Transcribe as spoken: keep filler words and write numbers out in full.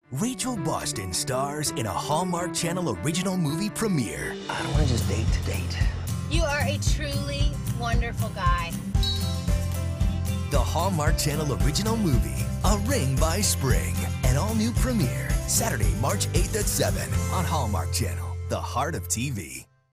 Rachel Boston stars in a Hallmark Channel original movie premiere. I don't want to just date to date. You are a truly wonderful guy. The Hallmark Channel original movie, A Ring by Spring. An all-new premiere, Saturday, March eighth at seven on Hallmark Channel, the heart of T V.